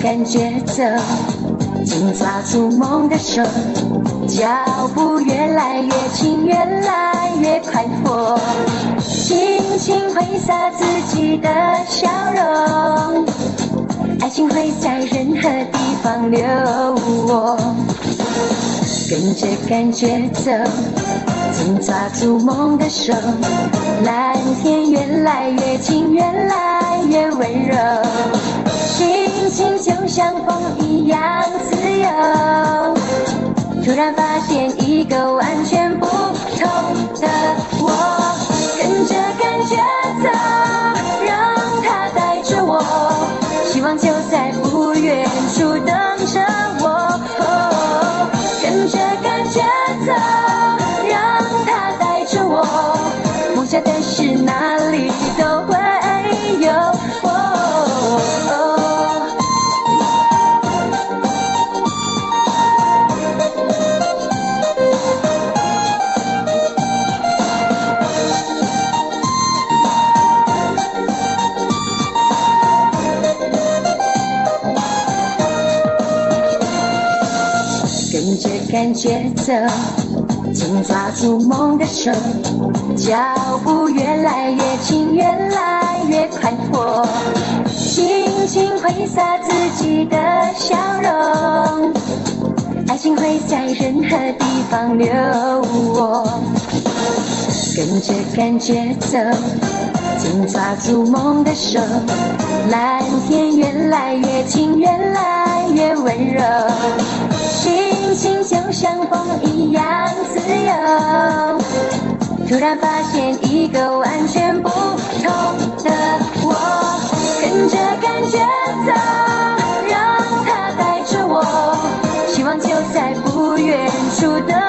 感觉走，紧抓住梦的手，脚步越来越轻，越来越快活，轻轻挥洒自己的笑容，爱情会在任何地方留我，跟着感觉走，紧抓住梦的手，蓝天越来越近，越来越温柔，心情就像风一样自由，突然发现一个完全不同的我，跟着感觉走，让它带着我，希望就在不远处等着我，跟着感觉走，让它带着我，梦想的事哪里都会有。跟着感觉走，紧抓住梦的手，脚步越来越轻，越来越快活，轻轻挥洒自己的笑容，爱情会在任何地方留我，跟着感觉走，紧抓住梦的手，蓝天越来越近，越来越温柔，心情就像风一样自由，突然发现一个完全不同的我，跟着感觉走，让它带着我，希望就在不远处的